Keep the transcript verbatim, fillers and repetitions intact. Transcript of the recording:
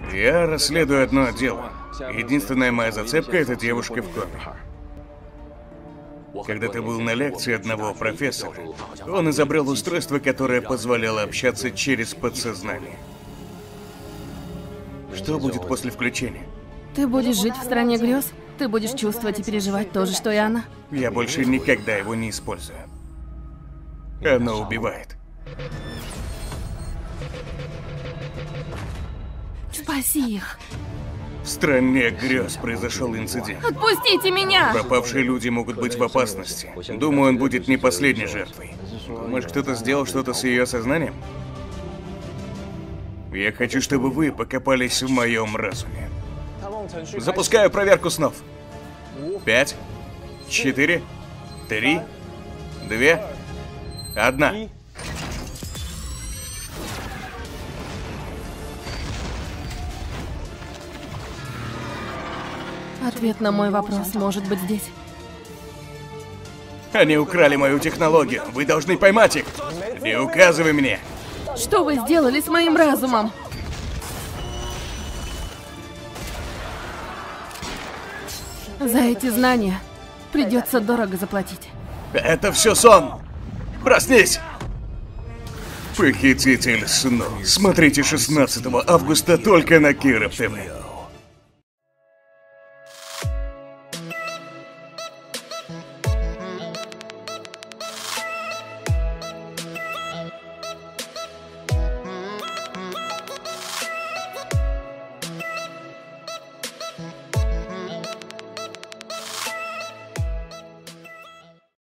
Я расследую одно дело. Единственная моя зацепка — это девушка в коме. Когда ты был на лекции одного профессора, он изобрел устройство, которое позволяло общаться через подсознание. Что будет после включения? Ты будешь жить в стране грез? Ты будешь чувствовать и переживать то же, что и она? Я больше никогда его не использую. Оно убивает. Спаси их. В стране грез произошел инцидент. Отпустите меня! Пропавшие люди могут быть в опасности. Думаю, он будет не последней жертвой. Думаешь, кто-то сделал что-то с ее сознанием? Я хочу, чтобы вы покопались в моем разуме. Запускаю проверку снов. Пять, четыре, три, две, одна. Ответ на мой вопрос может быть здесь. Они украли мою технологию. Вы должны поймать их. Не указывай мне. Что вы сделали с моим разумом? За эти знания придется дорого заплатить. Это все сон. Проснись. Похититель снов. Смотрите шестнадцатого августа только на Киров ТВ.